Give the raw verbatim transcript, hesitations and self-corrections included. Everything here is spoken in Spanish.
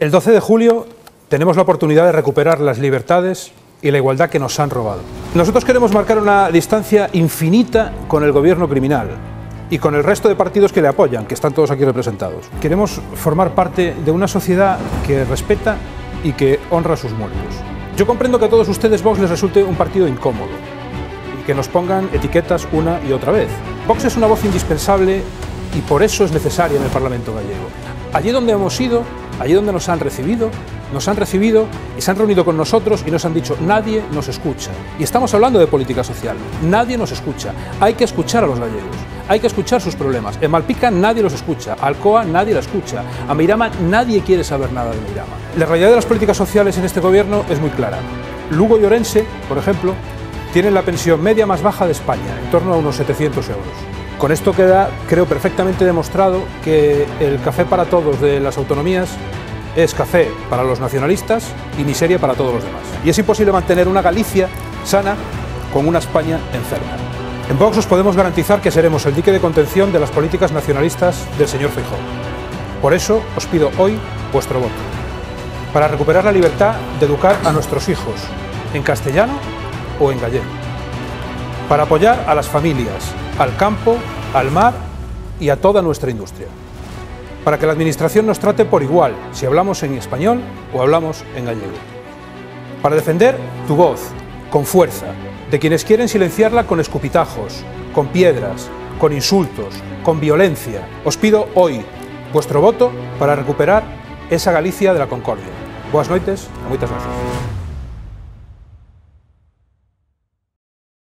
El doce de julio tenemos la oportunidad de recuperar las libertades y la igualdad que nos han robado. Nosotros queremos marcar una distancia infinita con el gobierno criminal y con el resto de partidos que le apoyan, que están todos aquí representados. Queremos formar parte de una sociedad que respeta y que honra a sus muertos. Yo comprendo que a todos ustedes Vox les resulte un partido incómodo y que nos pongan etiquetas una y otra vez. Vox es una voz indispensable y por eso es necesaria en el Parlamento gallego. Allí donde hemos ido, allí donde nos han recibido, nos han recibido y se han reunido con nosotros y nos han dicho: nadie nos escucha. Y estamos hablando de política social, nadie nos escucha. Hay que escuchar a los gallegos, hay que escuchar sus problemas. En Malpica nadie los escucha, a Alcoa nadie la escucha, a Meirama nadie quiere saber nada de Meirama. La realidad de las políticas sociales en este gobierno es muy clara. Lugo y Orense, por ejemplo, tienen la pensión media más baja de España, en torno a unos setecientos euros. Con esto queda, creo, perfectamente demostrado que el café para todos de las autonomías es café para los nacionalistas y miseria para todos los demás. Y es imposible mantener una Galicia sana con una España enferma. En Vox os podemos garantizar que seremos el dique de contención de las políticas nacionalistas del señor Feijóo. Por eso os pido hoy vuestro voto, para recuperar la libertad de educar a nuestros hijos en castellano o en gallego, para apoyar a las familias, al campo, al mar y a toda nuestra industria, para que la Administración nos trate por igual si hablamos en español o hablamos en gallego, para defender tu voz con fuerza de quienes quieren silenciarla con escupitajos, con piedras, con insultos, con violencia. Os pido hoy vuestro voto para recuperar esa Galicia de la concordia. Boas noites e moitas gracias.